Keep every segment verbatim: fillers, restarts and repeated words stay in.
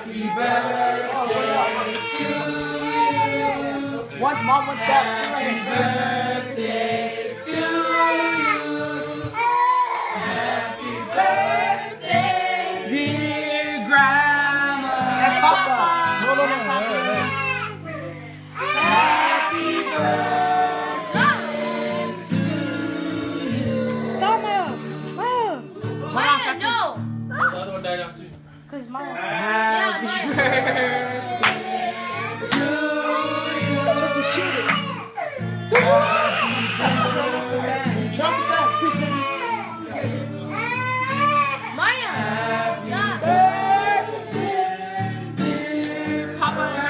Happy birthday to you. Once mom, once dad. Happy birthday to you. Happy birthday, dear Grandma. And Papa. No, no, no, no. Happy birthday to you. Stop, Maya. Maya. Maya, no. The other one died out too. Cause Maya. Happy birthday to you. Just to shoot it. Drop the fast. Maya. Stop. Papa and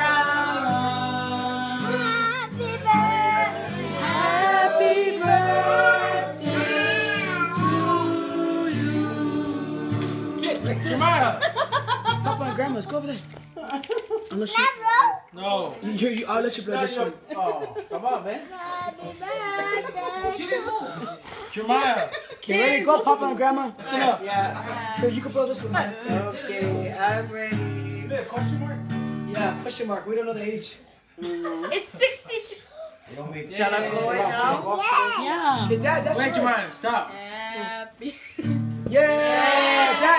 Grandma. Happy birthday to you. Yeah, Jeremiah. It's Papa and Grandma. Let's go over there. Unless you. No. You, you, I'll let you blow this one. Oh, come on, man. Jeremiah. Okay, ready? Go, Papa and Grandma. That's enough. Yeah. Here, you can blow this one. Man. Okay, I'm ready. Yeah, question mark? Yeah, question mark. We don't know the age. It's sixty-two. Shall I blow it now? Yeah. Okay, Dad, that's Wait, yours. Jeremiah, stop. Happy. Yeah, Dad.